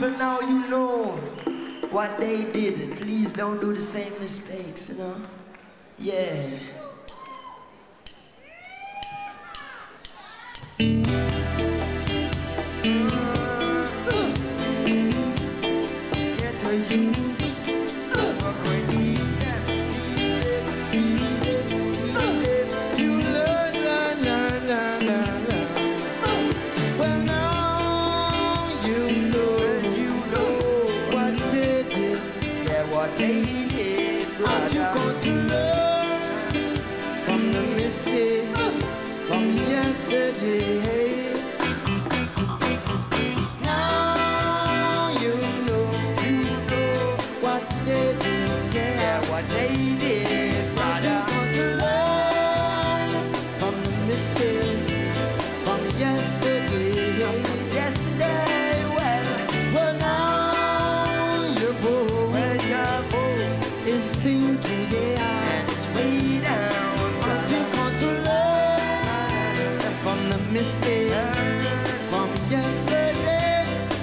Well, now you know what they did. Please don't do the same mistakes, you know? Yeah. Get to you. Aren't you going to learn from the mistakes from yesterday? Now you know what they did, yeah, what they did, brother. Aren't you going to learn from the mistakes from yesterday? Yesterday, well now your boat is sinking, yeah, and it's way down. Aren't you going to learn from the mistakes from yesterday?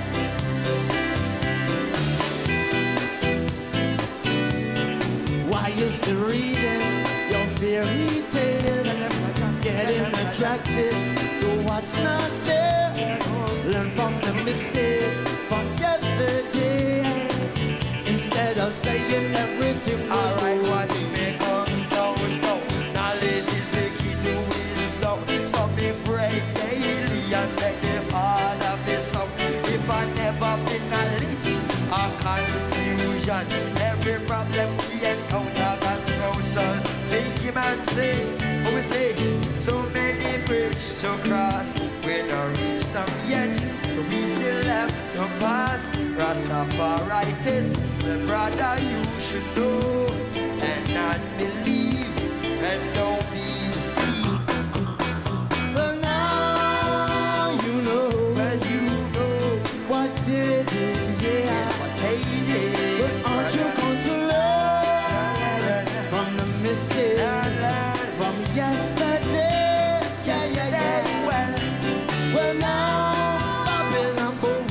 Why you still reading your fairy tales, getting attracted to what's not there? Learn from the mistakes from yesterday, instead of saying everything was alright, what you make up, no. Knowledge is the key to wisdom. So be brave daily and make the heart of the song. If I never been knowledge or confusion, every problem we encounter got closer. Think him and say, what we say? So many bridges to cross, we don't reach some yet. We still left to pass. Rastafaritis, the brother you should know and not believe and don't be deceived. Well now you know, what they did, yeah, yes, what they did. But aren't you going to learn from the mistakes from yesterday? Yeah. Well now Babylon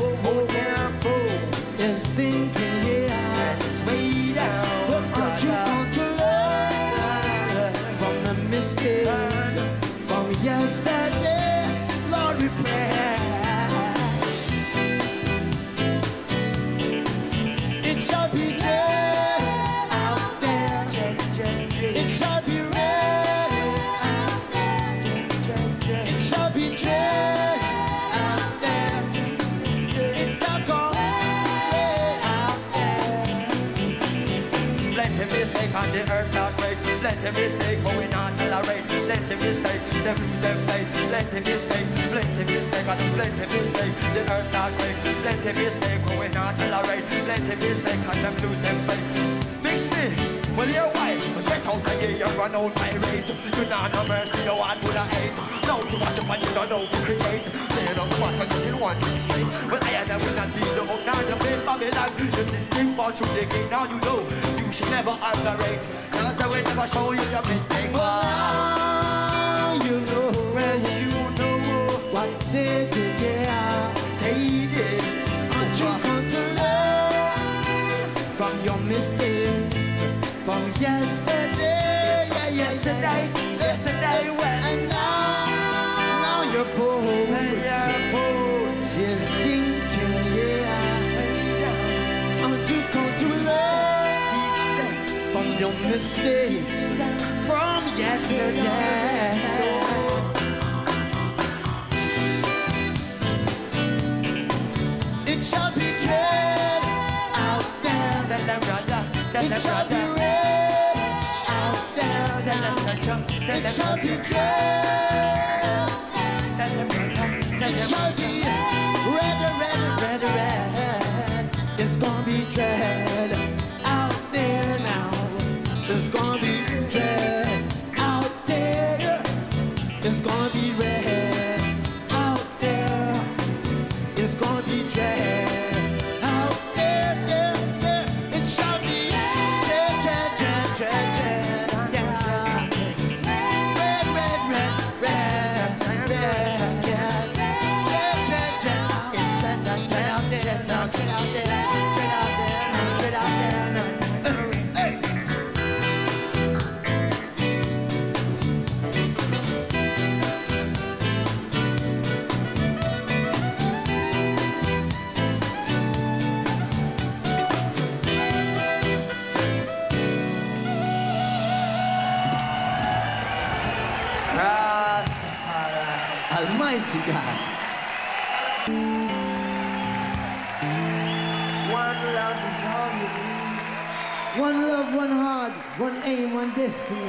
is sinking, yeah, And it's way down. but aren't you going to learn from the mistakes from yesterday? Lord, we pray. It shall be dread out there. It shall be red out there. It shall be dread out there. It shall go red out there. Plenty mistake on the earth start break. Plenty mistake, but we not tolerate. Plenty mistake, them lose them faith. Plenty mistake, and plenty mistake. The earth start break. Plenty mistake, but we not tolerate. Plenty mistake, and them lose them faith. Mix me, well you're white. Get out of here, you run out my rate. You not no mercy, no one would have hate. Now to watch up and you don't know to create. They don't want to kill one straight. Well I and I will not be the hope. Now you play Babylon. You just think for through the game. Now you know you should never underrate. Now so we never show you your mistake. Well now you know, what they did, yeah, They did. aren't you going to learn from your mistakes from yesterday? Yesterday, well. And now your boat is sinking, yeah. Aren't you going to learn from your mistakes from yesterday? It shall be dread out there. It shall be red out there. It shall be dread. It shall be red. It's gonna be dread out there now. It's gonna be dread out there. It's gonna be red out there. It's gonna be dread out there. It shall be dread, yeah. Red, yeah. Mighty God. One love is all you need. One love, one heart, one aim, one destiny.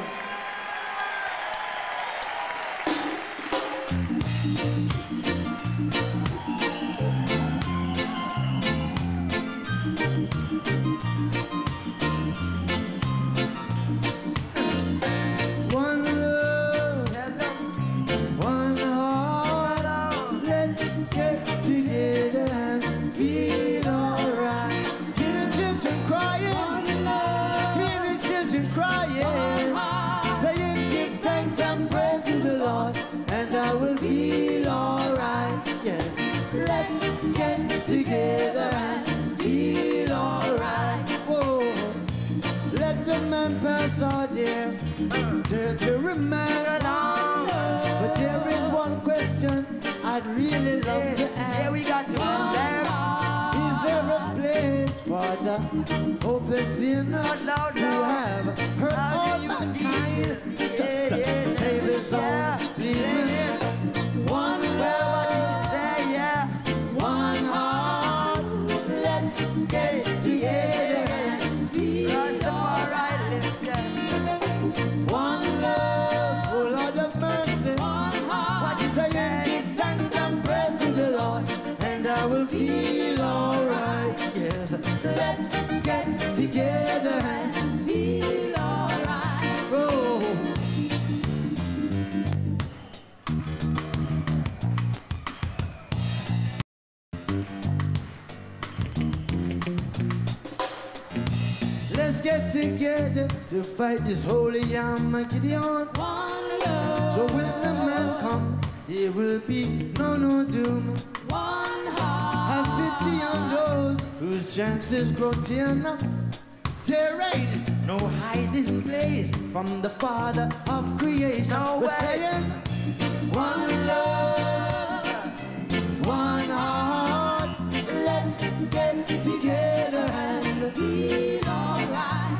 Feel alright, yes. Let's get together and feel alright. Whoa, let the man pass out here to remind along. But there is one question I'd really love to ask. Yeah, we got to ask them. Is there a place for the hopeless sinners who have hurt all mankind? Just to save his own living. One love, Yeah. one heart, let's get together and feel Rastafari live, yeah. one love, oh Lord of mercy. What you Say say? give thanks and praise to the Lord, and I will feel alright. Yes, let's get together and feel alright. Oh. Let's get together to fight this holy Armageddon. So when the man come, there will be no doom. Have pity on those whose chances grow thinner. There ain't no hiding place from the Father of creation. No We're way. saying one love, one heart. Let's get together and feel alright.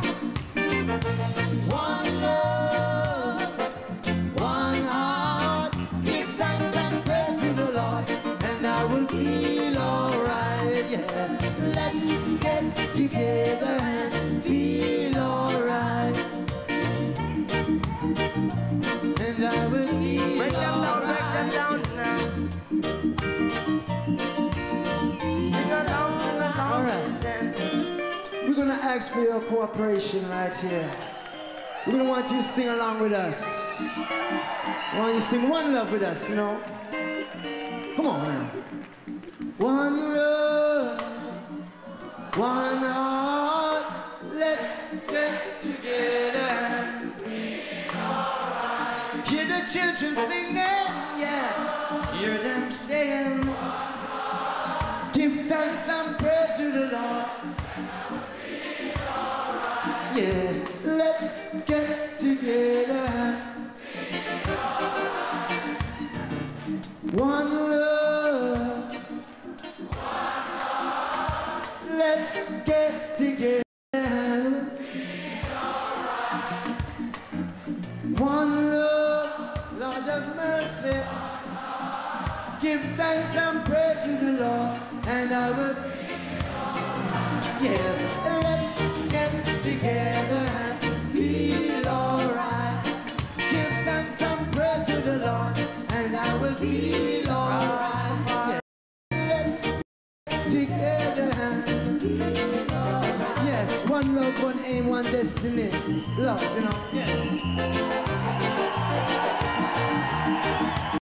One love, one heart. Give thanks and praise to the Lord, and I will feel alright. Yeah, let's get together and feel alright. And I will feel Break them down, break them alright. down now. Sing along, All right. then. We're gonna ask for your cooperation right here. We're gonna want you to sing along with us. We want you to sing One Love with us, you know? Come on now. One love, one heart, let's get together and feel alright. Hear the children singing, yeah. Hear them saying, give thanks and praise to the Lord. Yes, let's get together. One love. Let's get together. One love, Lord of mercy. Give thanks and praise to the Lord, and I will. Yes, let's get together and feel alright. Give thanks and praise to the Lord, and I will feel alright. Yes, let's get together and feel alright. Yes, one love, one aim, one destiny. Love, you know. Yeah.